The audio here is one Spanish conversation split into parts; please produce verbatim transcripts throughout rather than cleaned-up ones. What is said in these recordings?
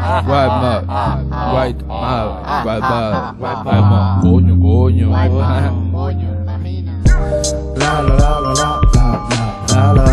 White mode, white mode, white mode, white mode. Coño, coño. La la la la la la la la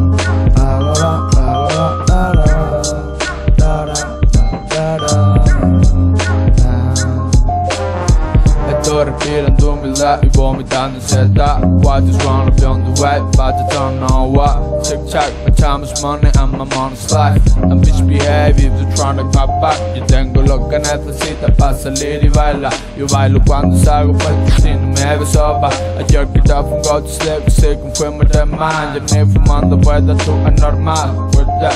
Sto respirando umidad y vomitando ansiedad. What is wrong up on the way, but I don't know what. Check check, my time is money and my money's life. And bitch behave if you're trying to pop back. Yo tengo lo que necesitas para salir y bailar. Yo bailo cuando salgo porque si no me ves sopa. Ayer que ya fue un go to sleep y sé que fuimos de man. Yo ni fumando puedo, tú es normal, verdad.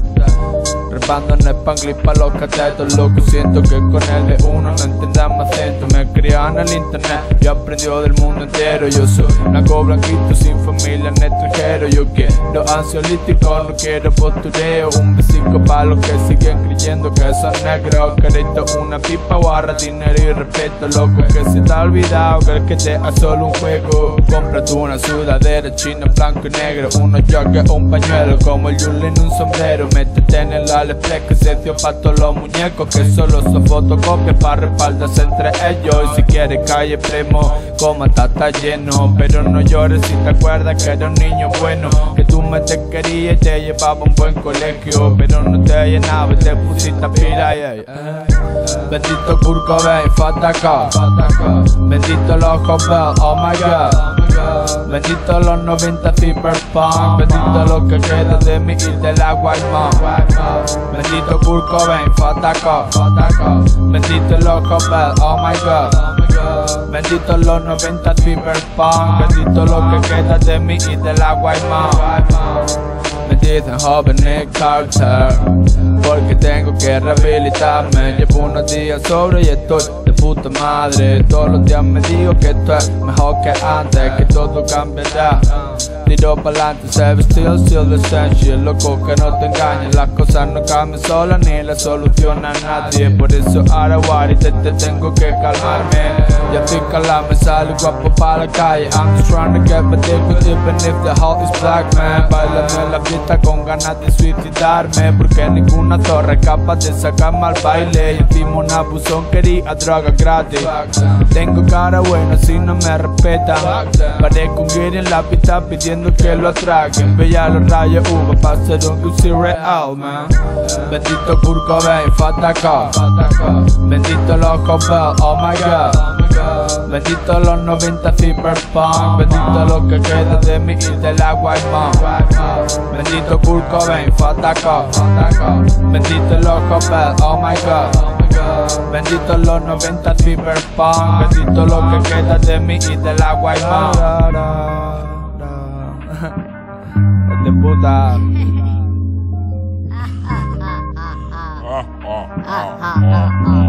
Repando en Spanglish pa' los catetos, loco, siento que con el de uno no entendamos acento. Me crié en el internet y aprendió del mundo entero. Yo soy blanco blanquito sin familia en extranjero. Yo quiero ansiolítico, no quiero postureo. Un besico pa' los que siguen creyendo que son negros. Querito una pipa, guarra, dinero y respeto. Loco, que se te ha olvidado que el que te ha solo un juego. Cómprate una sudadera china, blanco y negro. Unos joggers o un pañuelo, como el Yule en un sombrero. Métete en el Aliexpress que se dio pa' todos los muñecos, que solo son fotocopias pa' respaldarse entre ellos. Y si quieres calle primo, coma está lleno. Pero no llores si te acuerdas que era un niño bueno, que tú me te querías y te llevaba a un buen colegio, pero no te llenaba y te pusiste a pira. Yeah, yeah. Bendito Kurt Cobain, Fataka. Bendito los Hopel, oh my god. Bendito los noventa Cyberpunk. Bendito lo que queda de mí y de la White Mode. Bendito Kurt Cobain, Fataka. Bendito los Hopel, oh my god. Bendito los noventa Cyberpunk. Bendito lo que queda de mí y de la White Mode. Me dicen joven Nick Carter porque tengo que rehabilitarme. Llevo unos días sobre y estoy de puta madre. Todos los días me digo que esto es mejor que antes, que todo cambiará. Tiro pa'lante, se ve still, still the same shit. Loco, que no te engañes, las cosas no cambian solas ni las soluciona nadie. Por eso ahora guari, te, te tengo que calmarme. Ya estoy calado, me sale guapo pa' la calle. I'm just trying to get my dick with even if the heart is black, man. Bailame en la fiesta con ganas de suicidarme, porque ninguna torre es capaz de sacarme al baile. Y encima un abusón quería droga gratis. Tengo cara buena si no me respetan. Parezco un guiri en la pista pidiendo que lo atraquen. Veía los rayos uva pa' ser un Uzi real, man. Bendito Kurt Cobain, Fataka. Bendito los Hopel, oh my god. Bendito los noventa Cyberpunk. Bendito lo que queda de mí y de la White Mode. Bendito Kurt Cobain, Fataka. Bendito los Hopel, oh my god. Bendito los noventa Cyberpunk. Bendito lo que queda de mí y de la White Mode. De puta. Ah, ah, ah, ah.